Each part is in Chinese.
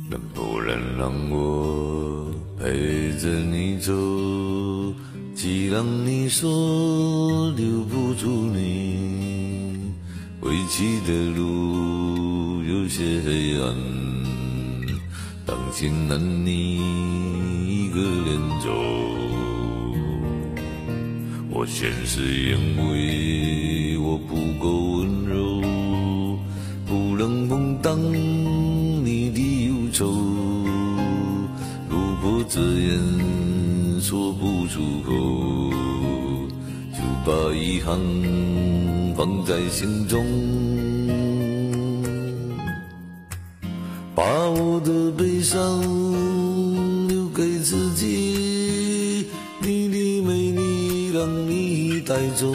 能不能让我陪着你走？既然你说留不住你，归期的路有些黑暗，当心难你一个人走。我先是因为我不够温柔，不能碰当你的忧愁。如果这样说不出口，就把遗憾放在心中，把我的悲伤留给自己。你的美丽让你带走，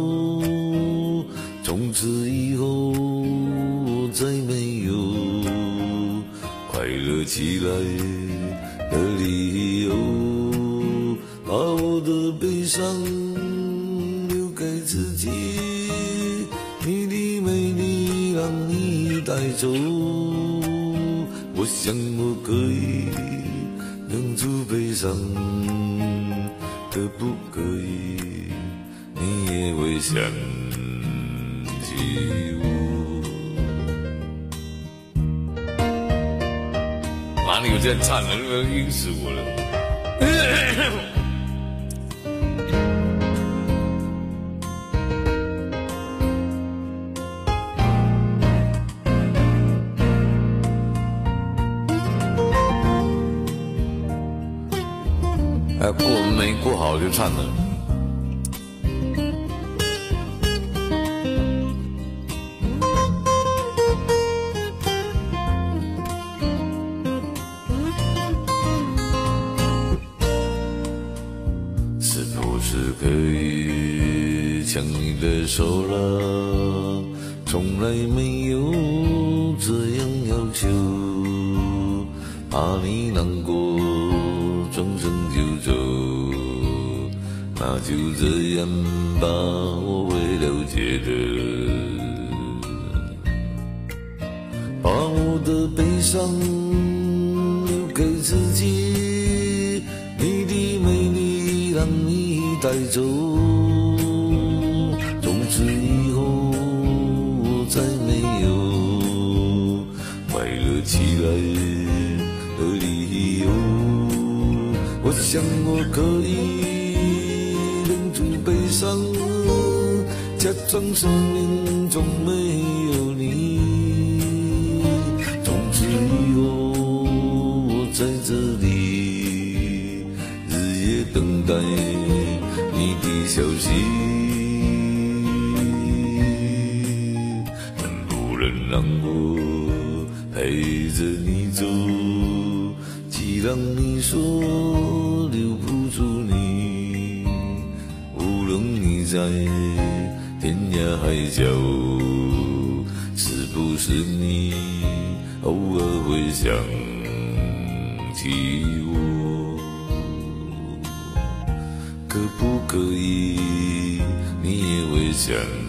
从此以后我再没有快乐起来的理由，把我的悲伤留给自己。你的美丽让你带走，我想我可以忍住悲伤，可不可以你也会想起我？妈，你有这样唱的，都要晕死我了。过没过好就唱了。是不是可以牵你的手了？从来没有这样要求，怕你难过转身就走，那就这样吧，我会了解的。把我的悲伤留给自己，你的美丽让你带走，从此以后我再没有快乐起来的理由。我想我可以忍住悲伤，假装生命中没有你。从此以后我在这里日夜等待你的消息，能不能让我陪着你走？既然你说留不住你，无论你在天涯海角，是不是你偶尔会想起我？可不可以你也会想